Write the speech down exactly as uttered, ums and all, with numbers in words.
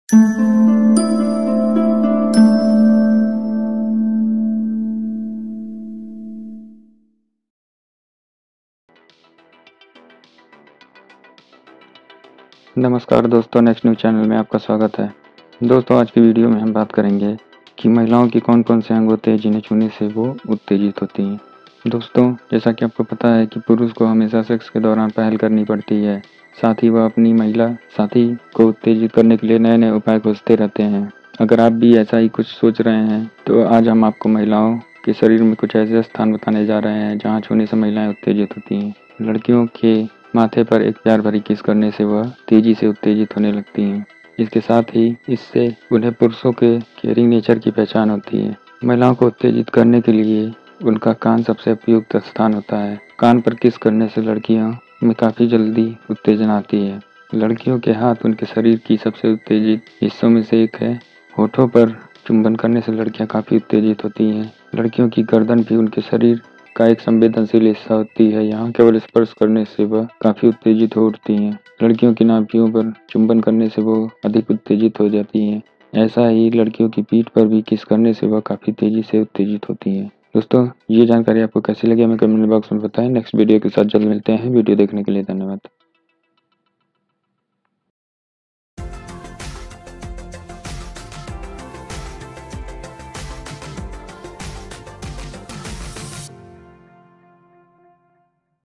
नमस्कार दोस्तों, next news channel में आपका स्वागत है। दोस्तों, आज की वीडियो में हम बात करेंगे कि महिलाओं की कौन कौन से अंग होते हैं जिन्हें छूने से वो उत्तेजित होती हैं। दोस्तों, जैसा कि आपको पता है कि पुरुष को हमेशा सेक्स के दौरान पहल करनी पड़ती है, साथ ही वह अपनी महिला साथी को उत्तेजित करने के लिए नए नए उपाय खोजते रहते हैं। अगर आप भी ऐसा ही कुछ सोच रहे हैं तो आज हम आपको महिलाओं के शरीर में कुछ ऐसे स्थान बताने जा रहे हैं जहाँ छूने से महिलाएं उत्तेजित होती हैं। लड़कियों के माथे पर एक प्यार भरी किस करने से वह तेजी से उत्तेजित होने लगती हैं। इसके साथ ही इससे उन्हें पुरुषों के केयरिंग नेचर की पहचान होती है। महिलाओं को उत्तेजित करने के लिए उनका कान सबसे उपयुक्त स्थान होता है। कान पर किस करने से लड़कियों में काफ़ी जल्दी उत्तेजना आती है। लड़कियों के हाथ उनके शरीर की सबसे उत्तेजित हिस्सों में से एक है। होठों पर चुंबन करने से लड़कियां काफ़ी उत्तेजित होती हैं। लड़कियों की गर्दन भी उनके शरीर का एक संवेदनशील हिस्सा होती है। यहाँ केवल स्पर्श करने से वह काफ़ी उत्तेजित हो उठती हैं। लड़कियों की नाभियों पर चुंबन करने से वो अधिक उत्तेजित हो जाती हैं। ऐसा ही लड़कियों की पीठ पर भी किस करने से वह काफ़ी तेज़ी से उत्तेजित होती हैं। दोस्तों, ये जानकारी आपको कैसी लगी हमें कमेंट बॉक्स में बताएं। नेक्स्ट वीडियो के साथ जल्द मिलते हैं। वीडियो देखने के लिए धन्यवाद।